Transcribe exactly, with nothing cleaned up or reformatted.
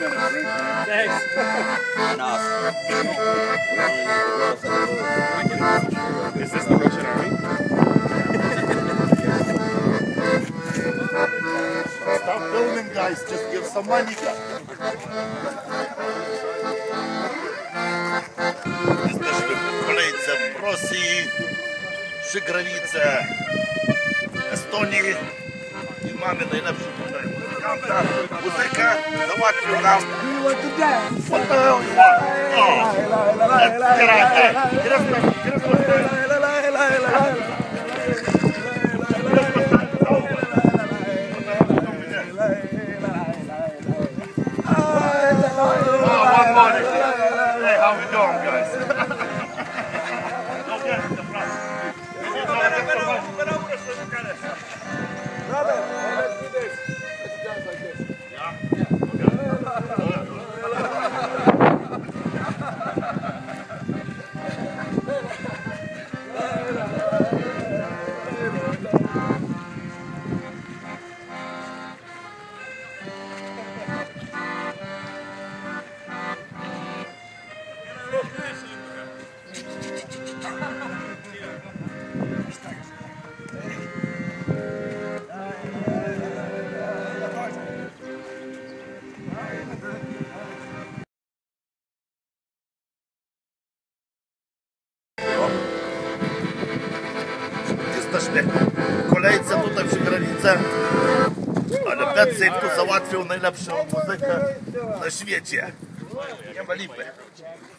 Thanks. Enough. Is this the Russian army? Stop filming, guys. Just give some money, guys. Jesteśmy w kolejce w Rosji, Szygrawice, Estonii i mamy najlepszą tutaj muzykanta. Muzykę załatwił nam. What the hell you want? Oh, let's get out there. Get us back. Get us back. Hey, how we doing, guys? Okay, the front. Brother, let's do this. Let's dance like this. Jesteśmy w kolejce tutaj przy granicy, ale Betsy tu załatwił najlepszą muzykę na świecie. Nie ma lipy.